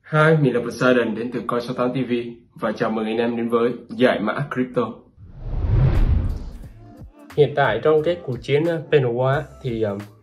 Hi, mình là Poseidon đến từ Coi 68 TV và chào mừng anh em đến với Giải mã Crypto. Hiện tại trong cái cuộc chiến Panel War thì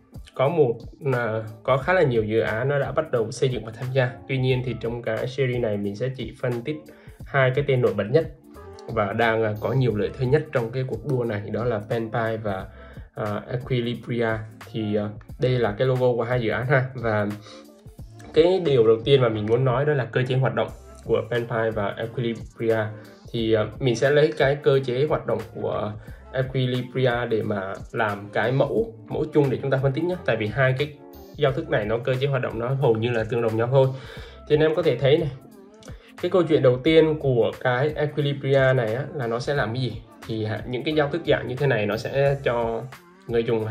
có khá là nhiều dự án nó đã bắt đầu xây dựng và tham gia. Tuy nhiên thì trong cái series này mình sẽ chỉ phân tích hai cái tên nổi bật nhất và đang có nhiều lợi thế nhất trong cái cuộc đua này, đó là PanPy và Equilibria. Thì đây là cái logo của hai dự án ha. Và cái điều đầu tiên mà mình muốn nói đó là cơ chế hoạt động của PanPy và Equilibria. Thì mình sẽ lấy cái cơ chế hoạt động của Equilibria để mà làm cái mẫu chung để chúng ta phân tích nhé. Tại vì hai cái giao thức này nó cơ chế hoạt động nó hầu như là tương đồng nhau thôi. Thì anh em có thể thấy này, cái câu chuyện đầu tiên của cái Equilibria này á, là nó sẽ làm cái gì? Thì những cái giao thức dạng như thế này nó sẽ cho người dùng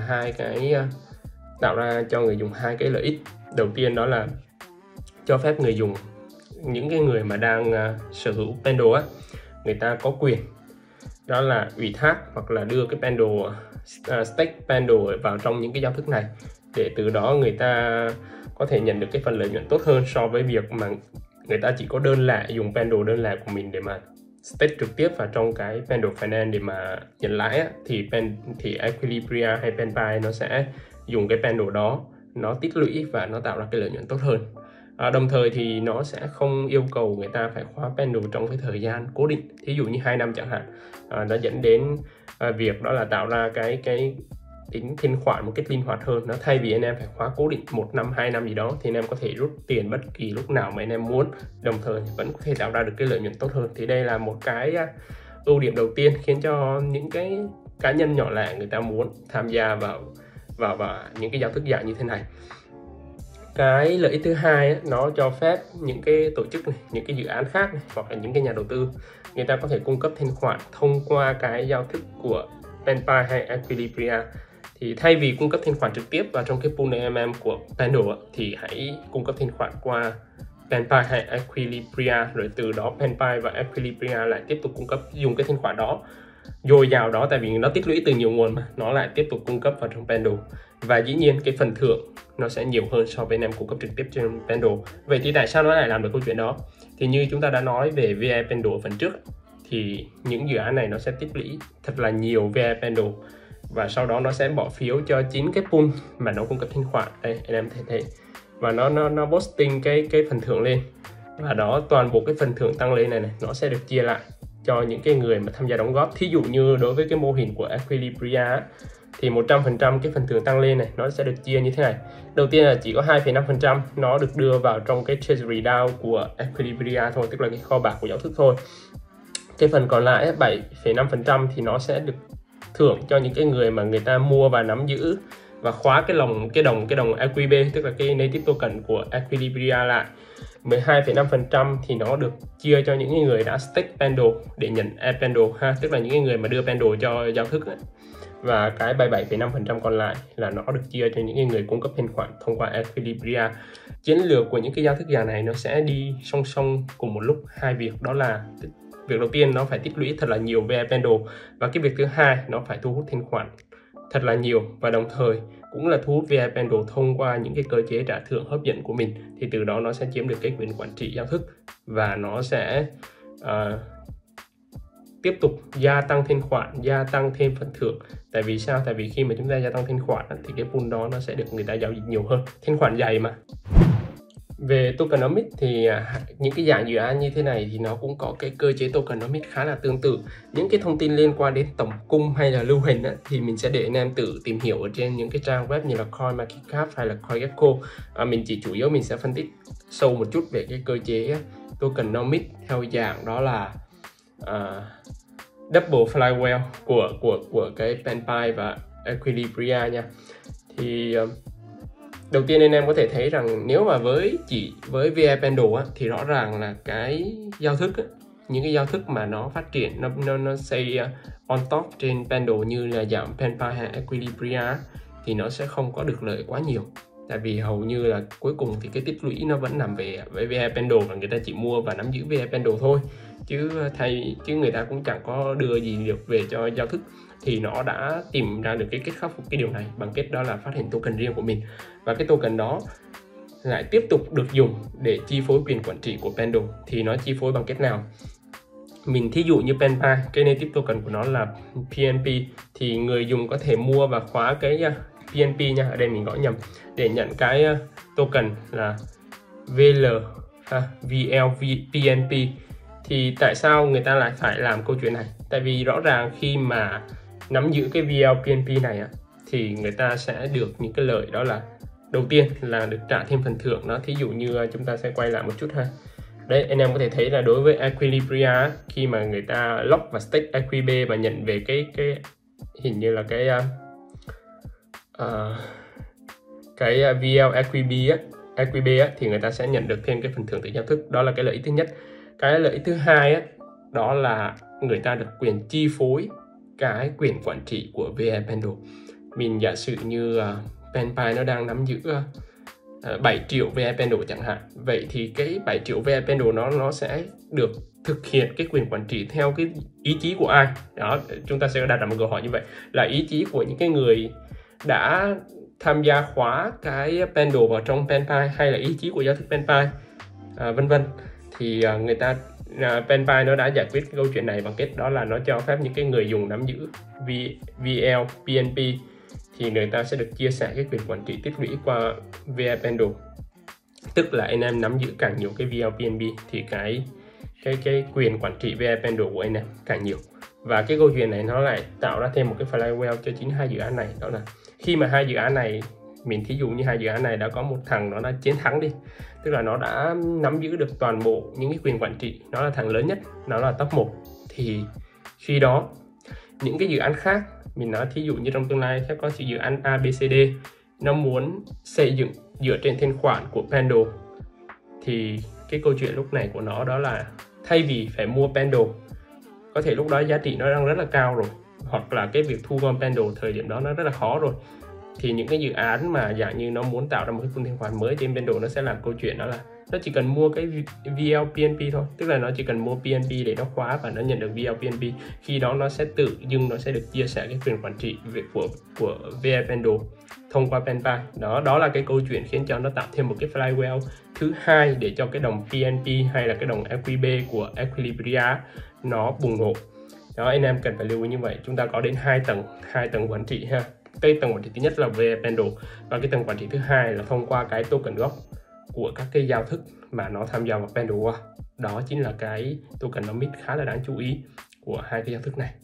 tạo ra cho người dùng hai cái lợi ích. Đầu tiên đó là cho phép người dùng, những cái người mà đang sở hữu Pendle á, người ta có quyền đó là ủy thác hoặc là đưa cái Pendle stake Pendle vào trong những cái giao thức này, để từ đó người ta có thể nhận được cái phần lợi nhuận tốt hơn so với việc mà người ta chỉ có đơn lẻ, dùng Pendle đơn lẻ của mình để mà stake trực tiếp vào trong cái Pendle Finance để mà nhận lãi á, thì Equilibria hay PanPy nó sẽ dùng cái Pendle đó, nó tích lũy và nó tạo ra cái lợi nhuận tốt hơn. Đồng thời thì nó sẽ không yêu cầu người ta phải khóa Pendle trong cái thời gian cố định, thí dụ như 2 năm chẳng hạn. Nó dẫn đến việc đó là tạo ra cái tính thanh khoản một cách linh hoạt hơn. Nó thay vì anh em phải khóa cố định 1 năm 2 năm gì đó thì anh em có thể rút tiền bất kỳ lúc nào mà anh em muốn, đồng thời vẫn có thể tạo ra được cái lợi nhuận tốt hơn. Thì đây là một cái ưu điểm đầu tiên khiến cho những cái cá nhân nhỏ lẻ người ta muốn tham gia vào những cái giao thức dạng như thế này. Cái lợi ích thứ hai nó cho phép những cái tổ chức này, những cái dự án khác này, hoặc là những cái nhà đầu tư, người ta có thể cung cấp thanh khoản thông qua cái giao thức của PanPy hay Equilibria. Thì thay vì cung cấp thanh khoản trực tiếp vào trong cái pool AMM của Pendle thì hãy cung cấp thanh khoản qua PanPy hay Equilibria, rồi từ đó PanPy và Equilibria lại tiếp tục cung cấp, dùng cái thanh khoản đó dồi dào đó, tại vì nó tích lũy từ nhiều nguồn mà, nó lại tiếp tục cung cấp vào trong Pendle. Và dĩ nhiên cái phần thưởng nó sẽ nhiều hơn so với anh em cung cấp trực tiếp trên Pendle. Vậy thì tại sao nó lại làm được câu chuyện đó? Thì như chúng ta đã nói về VI Pendle ở phần trước, thì những dự án này nó sẽ tích lũy thật là nhiều VI Pendle và sau đó nó sẽ bỏ phiếu cho chính cái pool mà nó cung cấp thanh khoản. Đây anh em thấy và nó boosting cái phần thưởng lên, và đó toàn bộ cái phần thưởng tăng lên này nó sẽ được chia lại cho những cái người mà tham gia đóng góp. Thí dụ như đối với cái mô hình của Equilibria thì 100% cái phần thưởng tăng lên này nó sẽ được chia như thế này. Đầu tiên là chỉ có 2,5% nó được đưa vào trong cái treasury DAO của Equilibria thôi, tức là cái kho bạc của giao thức thôi. Cái phần còn lại 7,5% thì nó sẽ được thưởng cho những cái người mà người ta mua và nắm giữ và khóa cái đồng EQB, tức là cái native token của Equilibria lại. 12,5% thì nó được chia cho những người đã stake Pendle để nhận Pendle ha, tức là những người mà đưa Pendle cho giao thức ấy. Và cái 77,5% còn lại là nó được chia cho những người cung cấp thanh khoản thông qua Equilibria. Chiến lược của những cái giao thức dạng này nó sẽ đi song song cùng một lúc hai việc, đó là việc đầu tiên nó phải tích lũy thật là nhiều VI Pendle, và cái việc thứ hai nó phải thu hút thanh khoản thật là nhiều, và đồng thời cũng là thu hút VI Pendle thông qua những cái cơ chế trả thưởng hấp dẫn của mình. Thì từ đó nó sẽ chiếm được cái quyền quản trị giao thức và nó sẽ tiếp tục gia tăng thanh khoản, gia tăng thêm phần thưởng. Tại vì sao? Tại vì khi mà chúng ta gia tăng thanh khoản thì cái pool đó nó sẽ được người ta giao dịch nhiều hơn, thanh khoản dày mà. Về tokenomics thì những cái dạng dự án như thế này thì nó cũng có cái cơ chế tokenomics khá là tương tự. Những cái thông tin liên quan đến tổng cung hay là lưu hình thì mình sẽ để anh em tự tìm hiểu ở trên những cái trang web như là CoinMarketCap hay là CoinGecko. Mình chỉ chủ yếu mình sẽ phân tích sâu một chút về cái cơ chế tokenomics theo dạng đó là double flywheel của cái PanPy và Equilibria nha. Thì đầu tiên anh em có thể thấy rằng nếu mà chỉ với VI Pendle thì rõ ràng là cái giao thức những cái giao thức mà nó phát triển, nó xây on top trên Pendle như là dạng PanPy hay Equilibria thì nó sẽ không có được lợi quá nhiều. Tại vì hầu như là cuối cùng thì cái tích lũy nó vẫn nằm về với VI Pendle và người ta chỉ mua và nắm giữ VI Pendle thôi, chứ người ta cũng chẳng có đưa gì được về cho giao thức. Thì nó đã tìm ra được cái cách khắc phục cái điều này bằng cách đó là phát hành token riêng của mình, và cái token đó lại tiếp tục được dùng để chi phối quyền quản trị của Pendle. Thì nó chi phối bằng cách nào? Mình thí dụ như PenPy, cái native token của nó là PNP, thì người dùng có thể mua và khóa cái PNP nha, ở đây mình gõ nhầm, để nhận cái token là PNP. Thì tại sao người ta lại phải làm câu chuyện này? Tại vì rõ ràng khi mà nắm giữ cái PNP này thì người ta sẽ được những cái lợi, đó là đầu tiên là được trả thêm phần thưởng đó. Thí dụ như chúng ta sẽ quay lại một chút ha. Đấy, anh em có thể thấy là đối với Equilibria, khi mà người ta lock và stake EQB và nhận về cái hình như là cái VL EQB thì người ta sẽ nhận được thêm cái phần thưởng từ giao thức. Đó là cái lợi ích thứ nhất. Cái lợi ích thứ hai đó là người ta được quyền chi phối cái quyền quản trị của VL Pendle. Mình giả sử như PenPy nó đang nắm giữ 7 triệu VL Pendle chẳng hạn. Vậy thì cái 7 triệu VL Pendle nó sẽ được thực hiện cái quyền quản trị theo cái ý chí của ai? Đó, chúng ta sẽ đặt ra một câu hỏi như vậy, là ý chí của những cái người đã tham gia khóa cái Pendle vào trong PenPy, hay là ý chí của giao thức PenPy, vân vân. Thì người ta PenPy nó đã giải quyết cái câu chuyện này bằng cách đó là nó cho phép những cái người dùng nắm giữ VL PNP thì người ta sẽ được chia sẻ cái quyền quản trị tích lũy qua VL Pendle. Tức là anh em nắm giữ càng nhiều cái VL PNP thì cái quyền quản trị VL Pendle của anh em càng nhiều. Và cái câu chuyện này nó lại tạo ra thêm một cái flywheel cho chính hai dự án này. Đó là khi mà hai dự án này, mình thí dụ như hai dự án này đã có một thằng nó đã chiến thắng đi, tức là nó đã nắm giữ được toàn bộ những cái quyền quản trị, nó là thằng lớn nhất, nó là top 1, thì khi đó những cái dự án khác, mình nói thí dụ như trong tương lai sẽ có dự án ABCD, nó muốn xây dựng dựa trên thanh khoản của Pendle, thì cái câu chuyện lúc này của nó đó là thay vì phải mua Pendle, có thể lúc đó giá trị nó đang rất là cao rồi, hoặc là cái việc thu gom Pendle thời điểm đó nó rất là khó rồi, thì những cái dự án mà dạng như nó muốn tạo ra một cái full thanh khoản mới trên Pendle, nó sẽ làm câu chuyện đó là nó chỉ cần mua cái VL PNP thôi, tức là nó chỉ cần mua PNP để nó khóa và nó nhận được VL PNP. Khi đó nó sẽ tự dưng nó sẽ được chia sẻ cái quyền quản trị của VL Pendle thông qua PenPy. Đó là cái câu chuyện khiến cho nó tạo thêm một cái flywheel thứ hai để cho cái đồng PNP hay là cái đồng EQB của Equilibria nó bùng nổ. Đó, anh em cần phải lưu ý như vậy. Chúng ta có đến hai tầng quản trị ha. Cái tầng quản trị thứ nhất là VL Pendle, và cái tầng quản trị thứ hai là thông qua cái token gốc của các cái giao thức mà nó tham gia vào Pendle qua. Đó chính là cái tokenomics khá là đáng chú ý của hai cái giao thức này.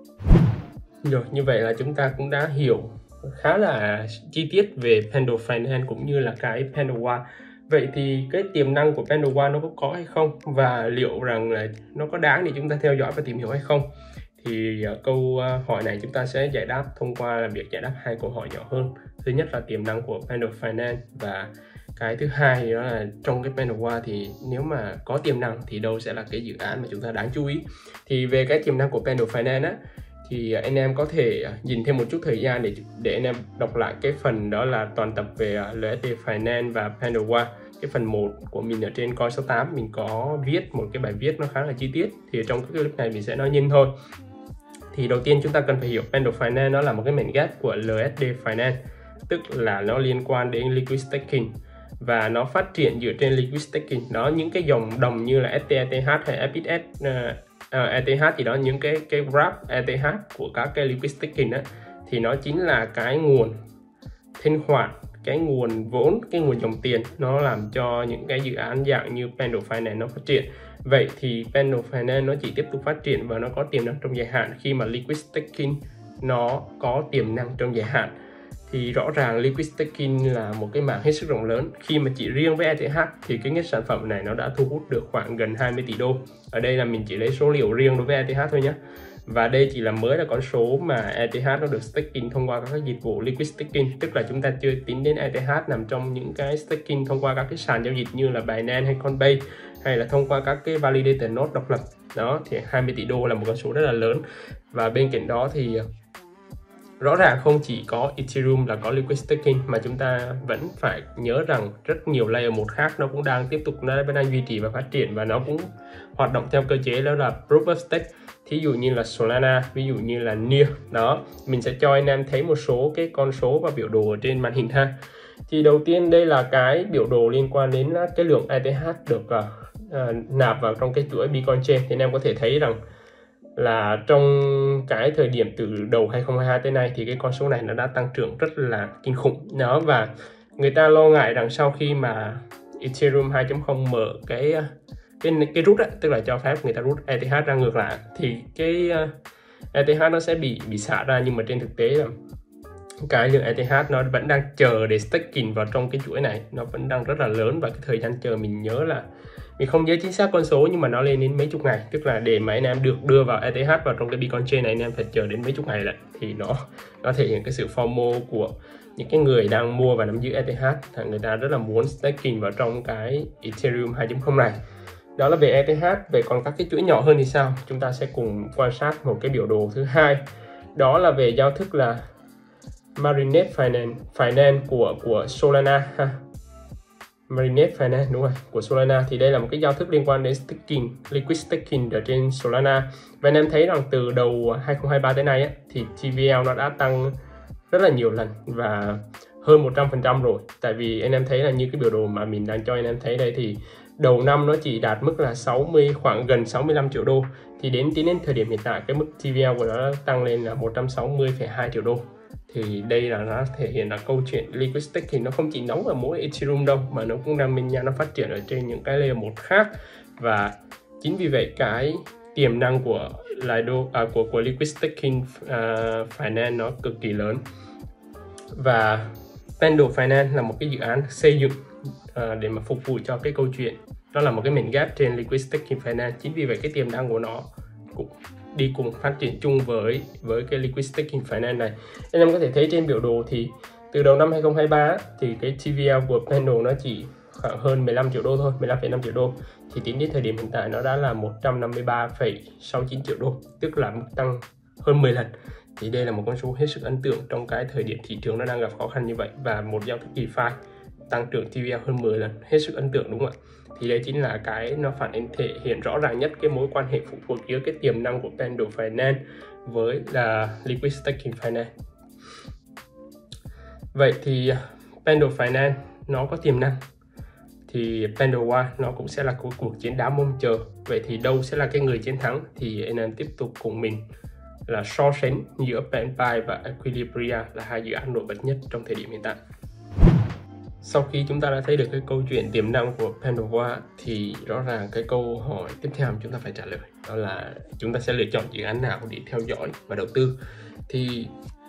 Rồi, như vậy là chúng ta cũng đã hiểu khá là chi tiết về Pendle Finance cũng như là cái Pendle One. Vậy thì cái tiềm năng của Pendle One nó có hay không, và liệu rằng là nó có đáng để chúng ta theo dõi và tìm hiểu hay không? Thì câu hỏi này chúng ta sẽ giải đáp thông qua việc giải đáp hai câu hỏi nhỏ hơn. Thứ nhất là tiềm năng của Pendle Finance, và cái thứ hai đó là trong cái Pendle One thì nếu mà có tiềm năng thì đâu sẽ là cái dự án mà chúng ta đáng chú ý. Thì về cái tiềm năng của Pendle Finance thì anh em có thể dành thêm một chút thời gian để anh em đọc lại cái phần đó là toàn tập về LSD Finance và Pendle One. Cái phần 1 của mình ở trên Coin 68 mình có viết một cái bài viết nó khá là chi tiết, thì trong cái clip này mình sẽ nói nhanh thôi. Thì đầu tiên chúng ta cần phải hiểu Pendle Finance nó là một cái mảnh ghép của LSD Finance, tức là nó liên quan đến liquid staking và nó phát triển dựa trên liquid staking. Đó, những cái dòng đồng như là ETH hay FXS ETH gì đó, những cái graph ETH của các cái liquid staking thì nó chính là cái nguồn thanh khoản, cái nguồn vốn, cái nguồn dòng tiền nó làm cho những cái dự án dạng như Pendle Finance nó phát triển. Vậy thì Pendle Finance nó chỉ tiếp tục phát triển và nó có tiềm năng trong dài hạn khi mà liquid staking nó có tiềm năng trong dài hạn. Thì rõ ràng liquid staking là một cái mảng hết sức rộng lớn. Khi mà chỉ riêng với ETH thì cái ngách sản phẩm này nó đã thu hút được khoảng gần 20 tỷ đô. Ở đây là mình chỉ lấy số liệu riêng đối với ETH thôi nhé. Và đây chỉ là mới là con số mà ETH nó được staking thông qua các dịch vụ liquid staking, tức là chúng ta chưa tính đến ETH nằm trong những cái staking thông qua các cái sàn giao dịch như là Binance hay Coinbase, hay là thông qua các cái validator node độc lập. Đó, thì 20 tỷ đô là một con số rất là lớn. Và bên cạnh đó thì rõ ràng không chỉ có Ethereum là có liquid staking, mà chúng ta vẫn phải nhớ rằng rất nhiều layer 1 khác nó cũng đang tiếp tục, nó vẫn đang duy trì và phát triển, và nó cũng hoạt động theo cơ chế đó là Proof of Stake. Thí dụ như là Solana, ví dụ như là NEAR. Đó, mình sẽ cho anh em thấy một số cái con số và biểu đồ ở trên màn hình ha. Thì đầu tiên đây là cái biểu đồ liên quan đến cái lượng ETH được nạp vào trong cái chuỗi Bitcoin Chain. Thì anh em có thể thấy rằng là trong cái thời điểm từ đầu 2022 tới nay thì cái con số này nó đã tăng trưởng rất là kinh khủng đó. Và người ta lo ngại rằng sau khi mà Ethereum 2.0 mở cái rút á, tức là cho phép người ta rút ETH ra ngược lại, thì cái ETH nó sẽ bị xả ra. Nhưng mà trên thực tế là cái lượng ETH nó vẫn đang chờ để staking vào trong cái chuỗi này, nó vẫn đang rất là lớn. Và cái thời gian chờ mình nhớ là, mình không nhớ chính xác con số nhưng mà nó lên đến mấy chục ngày. Tức là để mà anh em được đưa vào ETH vào trong cái Bitcoin Chain này, anh em phải chờ đến mấy chục ngày lại. Thì nó thể hiện cái sự FOMO của những cái người đang mua và nắm giữ ETH. Người ta rất là muốn staking vào trong cái Ethereum 2.0 này. Đó là về ETH. Về còn các cái chuỗi nhỏ hơn thì sao? Chúng ta sẽ cùng quan sát một cái biểu đồ thứ hai. Đó là về giao thức là Marinade Finance của Solana ha. Marinade Finance đúng rồi, của Solana. Thì đây là một cái giao thức liên quan đến staking, liquid staking ở trên Solana. Và anh em thấy rằng từ đầu 2023 tới nay á, thì TVL nó đã tăng rất là nhiều lần và hơn 100% rồi. Tại vì anh em thấy là như cái biểu đồ mà mình đang cho anh em thấy đây, thì đầu năm nó chỉ đạt mức là khoảng gần 65 triệu đô. Thì tính đến thời điểm hiện tại cái mức TVL của nó tăng lên là 160,2 triệu đô. Thì đây là nó thể hiện là câu chuyện liquid staking nó không chỉ nóng ở mỗi Ethereum đâu, mà nó cũng đang nó phát triển ở trên những cái layer 1 khác. Và chính vì vậy cái tiềm năng của liquid staking finance nó cực kỳ lớn. Và Pendle Finance là một cái dự án xây dựng để mà phục vụ cho cái câu chuyện đó là một cái mảnh ghép trên liquid staking finance. Chính vì vậy cái tiềm năng của nó cũng đi cùng phát triển chung với cái liquid staking finance này. Anh em có thể thấy trên biểu đồ thì từ đầu năm 2023 thì cái TVL của Pendle nó chỉ khoảng hơn 15 triệu đô thôi, 15,5 triệu đô. Thì tính đến thời điểm hiện tại nó đã là 153,69 triệu đô, tức là mức tăng hơn 10 lần. Thì đây là một con số hết sức ấn tượng trong cái thời điểm thị trường nó đang gặp khó khăn như vậy. Và một giao thức DeFi tăng trưởng TVL hơn 10 lần, hết sức ấn tượng đúng không ạ? Thì đây chính là cái nó thể hiện rõ ràng nhất cái mối quan hệ phụ thuộc giữa cái tiềm năng của Pendle Finance với là liquid staking finance. Vậy thì Pendle Finance nó có tiềm năng, thì Pendle One nó cũng sẽ là cuộc chiến đá mong chờ. Vậy thì đâu sẽ là cái người chiến thắng? Thì anh em tiếp tục cùng mình là so sánh giữa PenPy và Equilibria là hai dự án nổi bật nhất trong thời điểm hiện tại. Sau khi chúng ta đã thấy được cái câu chuyện tiềm năng của Pendle One thì rõ ràng cái câu hỏi tiếp theo chúng ta phải trả lời đó là chúng ta sẽ lựa chọn dự án nào để theo dõi và đầu tư. Thì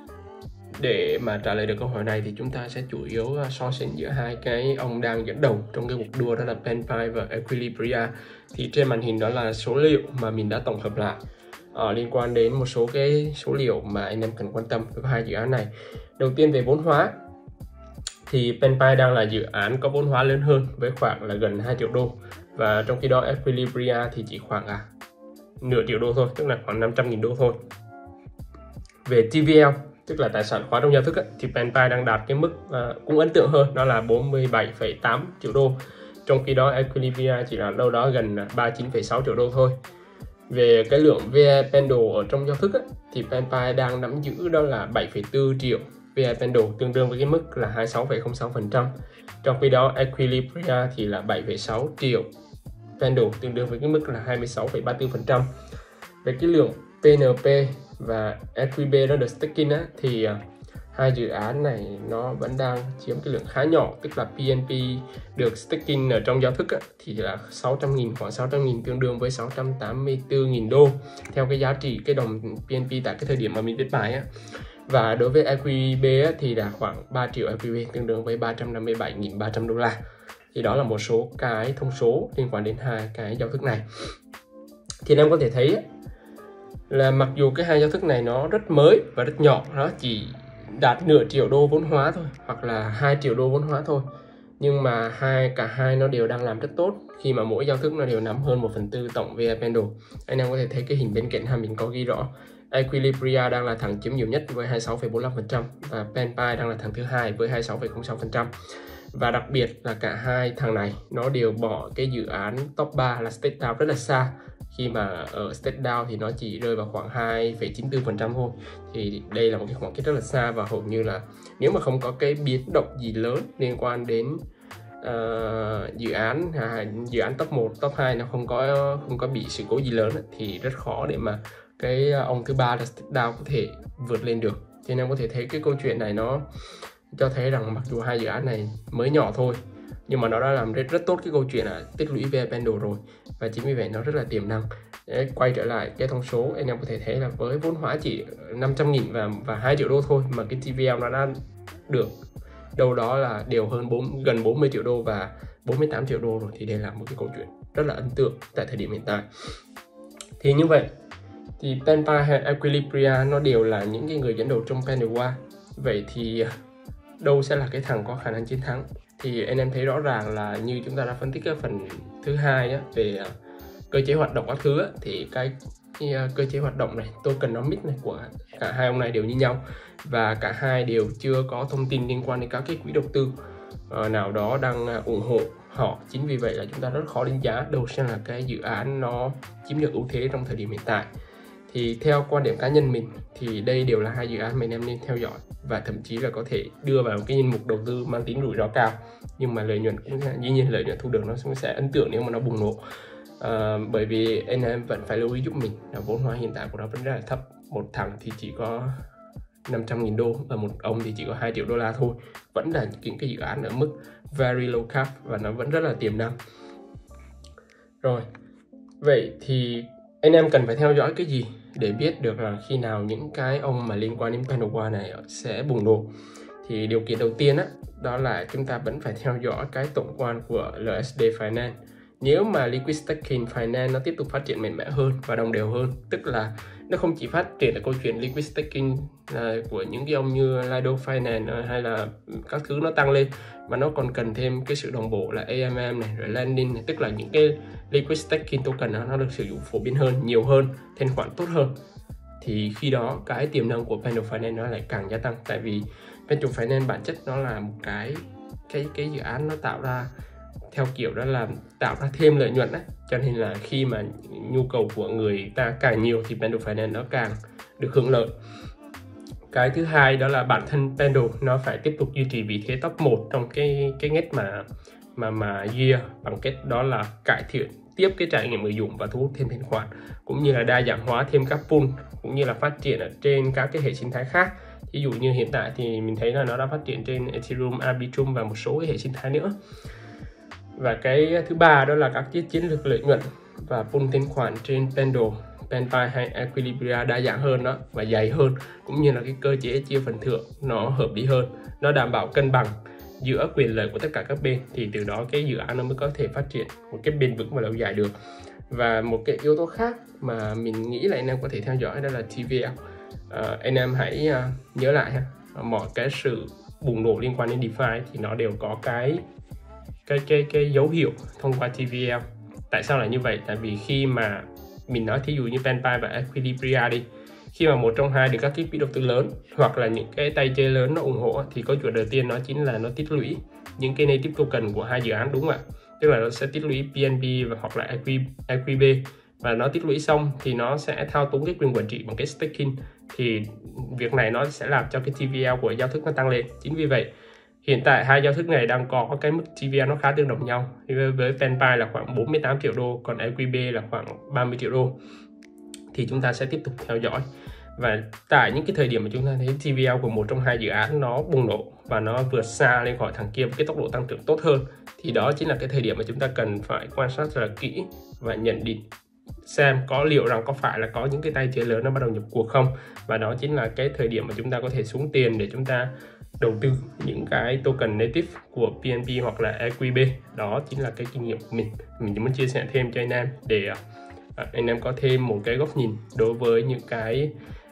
để mà trả lời được câu hỏi này thì chúng ta sẽ chủ yếu so sánh giữa hai cái ông đang dẫn đầu trong cái cuộc đua, đó là PenPy và Equilibria. Thì trên màn hình đó là số liệu mà mình đã tổng hợp lại liên quan đến một số cái số liệu mà anh em cần quan tâm với hai dự án này. Đầu tiên về vốn hóa thì PenPy đang là dự án có vốn hóa lớn hơn với khoảng là gần 2 triệu đô, và trong khi đó Equilibria thì chỉ khoảng nửa triệu đô thôi, tức là khoảng 500.000 đô thôi. Về TVL tức là tài sản khóa trong giao thức thì PenPy đang đạt cái mức cũng ấn tượng hơn, đó là 47,8 triệu đô, trong khi đó Equilibria chỉ là đâu đó gần 39,6 triệu đô thôi. Về cái lượng VI Pendle ở trong giao thức thì PenPy đang nắm giữ đó là 7,4 triệu VI Pendle, tương đương với cái mức là 26,06%. Trong khi đó Equilibria thì là 7,6 triệu Pendle, tương đương với cái mức là 26,34%. Về cái lượng PNP và SQB nó được staking thì hai dự án này nó vẫn đang chiếm cái lượng khá nhỏ, tức là PNP được staking ở trong giao thức thì là 600.000, khoảng 600.000, tương đương với 684.000 đô theo cái giá trị cái đồng PNP tại cái thời điểm mà mình viết bài Và đối với EQB thì là khoảng 3 triệu EQB, tương đương với 357.300 đô la. Thì đó là một số cái thông số liên quan đến hai cái giao thức này. Thì anh em có thể thấy là mặc dù cái hai giao thức này nó rất mới và rất nhỏ, nó chỉ đạt nửa triệu đô vốn hóa thôi, hoặc là 2 triệu đô vốn hóa thôi, nhưng mà cả hai nó đều đang làm rất tốt khi mà mỗi giao thức nó đều nắm hơn 1/4 tổng VI Pendle. Anh em có thể thấy cái hình bên cạnh mình có ghi rõ Equilibria đang là thằng chiếm nhiều nhất với 26,45% và PenPy đang là thằng thứ hai với 26,06%. Và đặc biệt là cả hai thằng này nó đều bỏ cái dự án top 3 là StakeDAO rất là xa, khi mà ở stage down thì nó chỉ rơi vào khoảng 2,94% thôi. Thì đây là một cái khoảng cách rất là xa, và hầu như là nếu mà không có cái biến động gì lớn liên quan đến dự án top 1, top 2 nó không có bị sự cố gì lớn thì rất khó để mà cái ông thứ ba là stage down có thể vượt lên được. Cho nên em có thể thấy cái câu chuyện này nó cho thấy rằng mặc dù hai dự án này mới nhỏ thôi, nhưng mà nó đã làm rất tốt cái câu chuyện là tích lũy về Pendle rồi, và chính vì vậy nó rất là tiềm năng. Để quay trở lại cái thông số, anh em có thể thấy là với vốn hóa chỉ 500.000 và 2 triệu đô thôi mà cái TVL nó đã được đâu đó là đều hơn gần 40 triệu đô và 48 triệu đô rồi. Thì đây là một cái câu chuyện rất là ấn tượng tại thời điểm hiện tại. Thì như vậy thì PenPy hay Equilibria nó đều là những cái người dẫn đầu trong Pendle. Vậy thì đâu sẽ là cái thằng có khả năng chiến thắng? Thì anh em thấy rõ ràng là như chúng ta đã phân tích cái phần thứ hai về cơ chế hoạt động các thứ thì cái cơ chế hoạt động này, tokenomics này của cả hai ông này đều như nhau, và cả hai đều chưa có thông tin liên quan đến các cái quỹ đầu tư nào đó đang ủng hộ họ. Chính vì vậy là chúng ta rất khó đánh giá đâu sẽ là cái dự án nó chiếm được ưu thế trong thời điểm hiện tại. Thì theo quan điểm cá nhân mình thì đây đều là hai dự án mà anh em nên theo dõi, và thậm chí là có thể đưa vào cái danh mục đầu tư mang tính rủi ro cao, nhưng mà lợi nhuận cũng dĩ nhiên lợi nhuận thu được nó cũng sẽ ấn tượng nếu mà nó bùng nổ. Bởi vì anh em vẫn phải lưu ý giúp mình là vốn hóa hiện tại của nó vẫn rất là thấp. Một thằng thì chỉ có 500.000 đô và một ông thì chỉ có 2 triệu đô la thôi. Vẫn là những cái dự án ở mức very low cap và nó vẫn rất là tiềm năng. Rồi, vậy thì anh em cần phải theo dõi cái gì để biết được là khi nào những cái ông mà liên quan đến Pendle này sẽ bùng nổ? Thì điều kiện đầu tiên đó là chúng ta vẫn phải theo dõi cái tổng quan của LSD Finance. Nếu mà Liquid Staking Finance nó tiếp tục phát triển mạnh mẽ hơn và đồng đều hơn, tức là nó không chỉ phát triển là câu chuyện Liquid Staking của những cái ông như Lido Finance hay là các thứ nó tăng lên, mà nó còn cần thêm cái sự đồng bộ là AMM này, rồi lending này, tức là những cái Liquid Staking token nó được sử dụng phổ biến hơn, nhiều hơn, thanh khoản tốt hơn, thì khi đó cái tiềm năng của Pendle Finance nó lại càng gia tăng. Tại vì Pendle Finance bản chất nó là một cái dự án nó tạo ra theo kiểu đó là tạo ra thêm lợi nhuận cho nên là khi mà nhu cầu của người ta càng nhiều thì Pendle Finance nó càng được hưởng lợi. Cái thứ hai đó là bản thân Pendle nó phải tiếp tục duy trì vị thế top 1 trong cái ngách mà year, bằng cách đó là cải thiện tiếp cái trải nghiệm người dùng và thu hút thêm thanh khoản, cũng như là đa dạng hóa thêm các pool, cũng như là phát triển ở trên các cái hệ sinh thái khác. Ví dụ như hiện tại thì mình thấy là nó đã phát triển trên Ethereum, Arbitrum và một số cái hệ sinh thái nữa. Và cái thứ ba đó là các chiến lược lợi nhuận và pool thanh khoản trên Pendle, PenPy hay Equilibria đa dạng hơn và dày hơn, cũng như là cái cơ chế chia phần thưởng nó hợp lý hơn, nó đảm bảo cân bằng giữa quyền lợi của tất cả các bên, thì từ đó cái dự án nó mới có thể phát triển một cái bền vững và lâu dài được. Và một cái yếu tố khác mà mình nghĩ là anh em có thể theo dõi đó là TVL. Anh em hãy nhớ lại mọi cái sự bùng nổ liên quan đến DeFi thì nó đều có cái dấu hiệu thông qua TVL. Tại sao lại như vậy? Tại vì khi mà mình nói thí dụ như PenPy và Equilibria đi, khi mà một trong hai được các quỹ đầu tư lớn hoặc là những cái tay chơi lớn nó ủng hộ thì câu chuyện đầu tiên nó chính là nó tích lũy những cái native token của hai dự án, đúng không ạ? Tức là nó sẽ tích lũy PNP và hoặc là EQB, và nó tích lũy xong thì nó sẽ thao túng cái quyền quản trị bằng cái staking, thì việc này nó sẽ làm cho cái TVL của giao thức nó tăng lên. Chính vì vậy hiện tại hai giao thức này đang có cái mức TVL nó khá tương đồng nhau. Với PenPy là khoảng 48 triệu đô, còn EQB là khoảng 30 triệu đô. Thì chúng ta sẽ tiếp tục theo dõi. Và tại những cái thời điểm mà chúng ta thấy TVL của một trong hai dự án nó bùng nổ và nó vượt xa lên khỏi thằng kia với cái tốc độ tăng trưởng tốt hơn, thì đó chính là cái thời điểm mà chúng ta cần phải quan sát rất là kỹ và nhận định xem liệu rằng có phải là có những cái tay chơi lớn nó bắt đầu nhập cuộc không. Và đó chính là cái thời điểm mà chúng ta có thể xuống tiền để chúng ta đầu tư những cái token native của PNP hoặc là EQB. Đó chính là cái kinh nghiệm của mình muốn chia sẻ thêm cho anh em để anh em có thêm một cái góc nhìn đối với những cái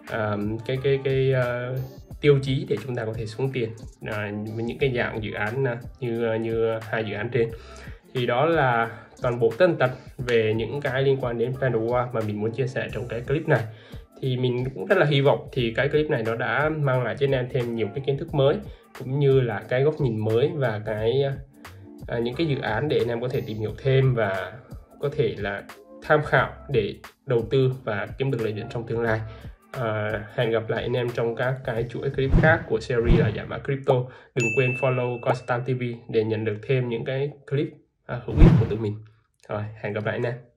tiêu chí để chúng ta có thể xuống tiền với những cái dạng dự án như hai dự án trên. Thì đó là toàn bộ tất tật về những cái liên quan đến Pendle mà mình muốn chia sẻ trong cái clip này. Thì mình cũng rất là hy vọng thì cái clip này nó đã mang lại cho anh em thêm nhiều cái kiến thức mới, cũng như là cái góc nhìn mới và những cái dự án để anh em có thể tìm hiểu thêm và có thể là tham khảo để đầu tư và kiếm được lợi nhuận trong tương lai. Hẹn gặp lại anh em trong các cái chuỗi clip khác của series là giải mã crypto. Đừng quên follow Constant TV để nhận được thêm những cái clip hữu ích của tụi mình. Rồi, hẹn gặp lại anh em.